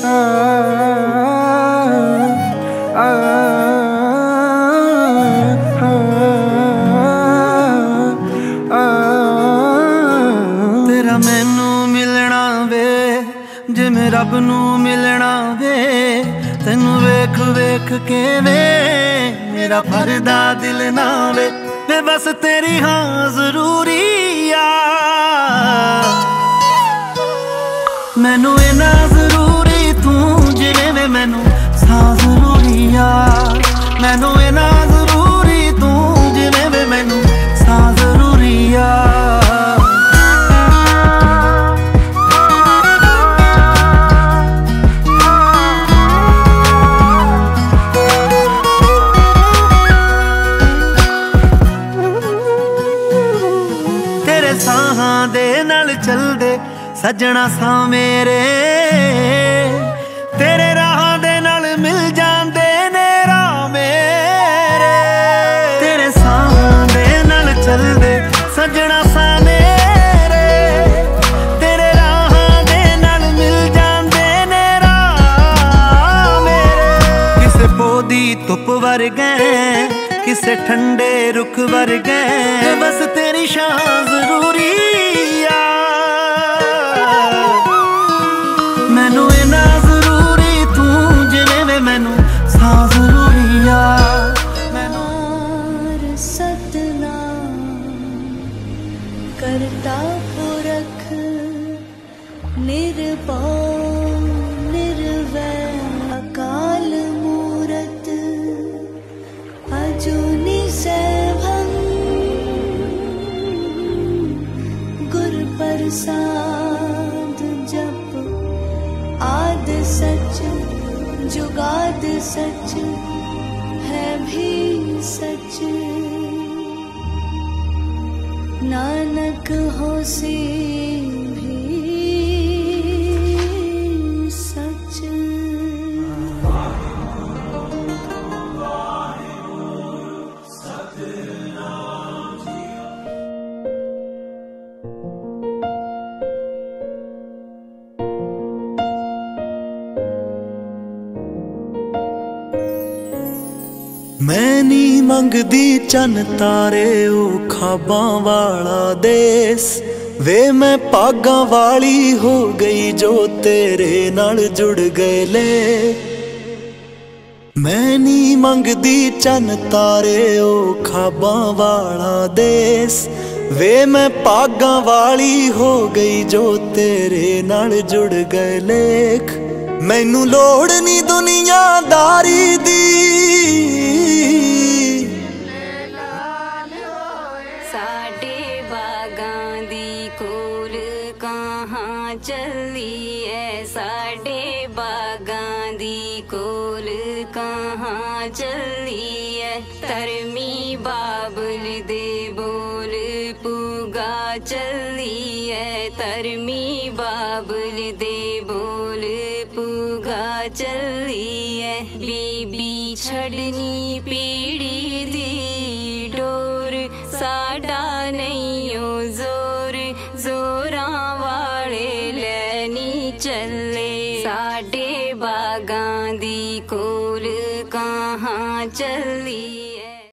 तेरा मैनू मिलना वे जिवें रब नू मिलना वे, तैनू वेख वेख के वे मेरा भरदा दिल ना वे बस तेरी हाँ जरूरी आ। मैनू इना जरूरी तू जिवें वे मैनू सा जरूरी आ। मैनू इना जरूरी तू जिवें वे मैनू सा जरूरी आ। साहां दे नाल चलदे सजना सा मेरे, तेरे राहां दे नाल मिल जांदे ने राह मेरे। तेरे साहां दे नाल चलदे सजना सा मेरे, तेरे राहां दे नाल मिल जांदे ने राह मेरे। किसे पोदी धुप वर्गे किसे ठंडे रुख वर्गे बस तेरी शान जरूरी आ। मैनू इना जरूरी तू जिवें वे मैनू सा जरूरी आ। मैनू सतनाम करता पुरख निर्भय निर्वैर अकाल मूरत अजूनी सैभं गुर प्रसाद जप आद सच जुगाद सच है भी सच। नानक होसी भी सच। मैं नी मंगदी चन तारे ओ खाबां वाला देस वे, मैं भागां वाली हो गई जो तेरे नाल जुड़ गए ले। मैं नी मंगदी चन तारे ओ खाबां वाला देस वे, मैं भागां वाली हो गई जो तेरे नाल जुड़ गए लेख। मैनू लोड़ नी दुनियादारी दी साडे बागां दी कोल कहाँ चली है, साडे बागां दी कोल कहाँ चली है। तरमी बाबुल दे बोल पुगा चली है, तरमी बाबुल दे बोल पुगा चली है। बीबी छड़नी पीड़ी दी डोर साडा नहीं ओ जोर, जोरां वाले लैनी चले। साडे बागां दी कोल कहाँ चली।